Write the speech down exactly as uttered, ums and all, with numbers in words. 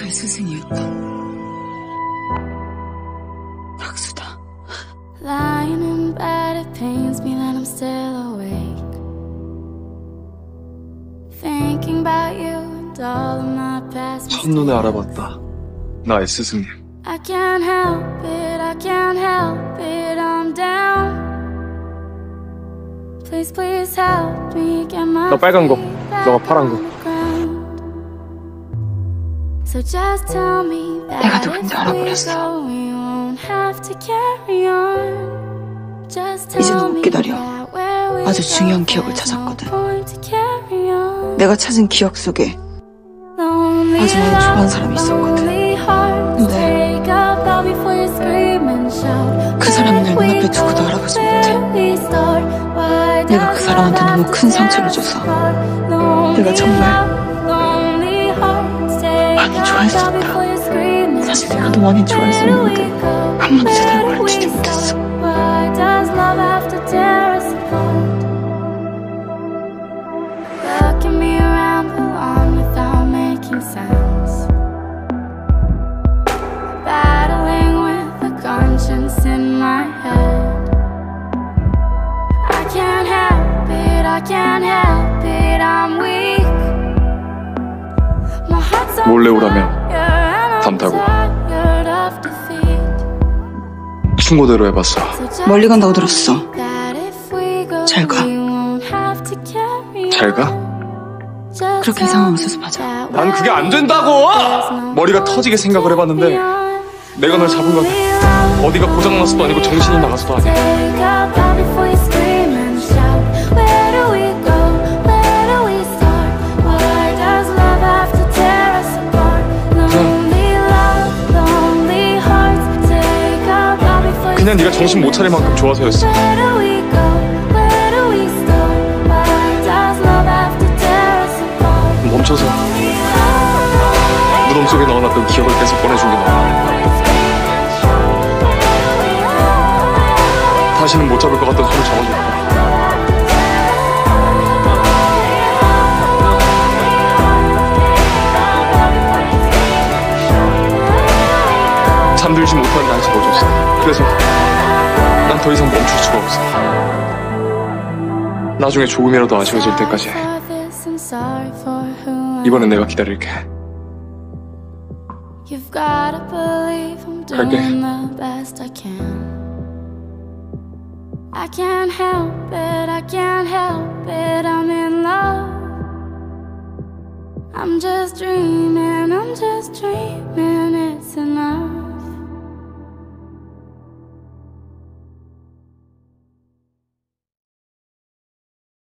나의 스승이었던 탁수다. Lying in bed, it pains me that I'm still awake, thinking about you and all of my past mistakes. 첫눈에 알아봤다. 나의 스승님. I can't help it, I can't help it, I'm down. Please, please help me get my 너 빨간 거, feet 너가 back 파란 거. on the ground. So just tell me that 내가 누군지 if we 알아버렸어. go, we won't have to carry on. Just 이제 tell 못 me 기다려. that where we 아주 중요한 go, 기억을 there's 찾았거든. no point to carry on. 내가 찾은 기억 속에 Lonely 아주 많이 좋아하는 사람이 love, 있었거든. lonely hearts, 근데 take up all before you scream and shout. 그 사람을 날 눈앞에 두고도 알아보지 못해. 내가 그 사람한테 너무 큰 상처를 줘서 내가 정말 많이 좋아했었다. 사실 내가 너 많이 좋아했었는데 한 번도 제대로 말해주지 못했어. Why does love have to tear us apart? Look at me ramble on without making sense, battling with a conscience in my head. I can't help it, I can't help it, I'm weak. My heart's on 몰래 오라며 fire and I'm 담 타고. tired of defeat. 충고대로 해봤어. 멀리 간다고 들었어. 잘 가. 잘 가? 그렇게 이상한 수습하자. 난 그게 안 된다고! 머리가 터지게 생각을 해봤는데 내가 널 잡은 건 어디가 고장났어도 아니고 정신이 나가서도 아니야. 그냥 네가 정신 못 차릴 만큼 좋아서였어. 멈춰서 무덤 속에 넣어놨던 기억을 계속 꺼내준 게 너야. 다시는 못 잡을 것 같던 손을 잡아줬다. 잠들지 못하는 날 잡아줬어. 그래서 난 더 이상 멈출 수가 없어. 나중에 조금이라도 아쉬워질 때까지 이번엔 내가 기다릴게. 갈게. I can't help it, I can't help it, I'm in love. I'm just dreaming, I'm just dreaming.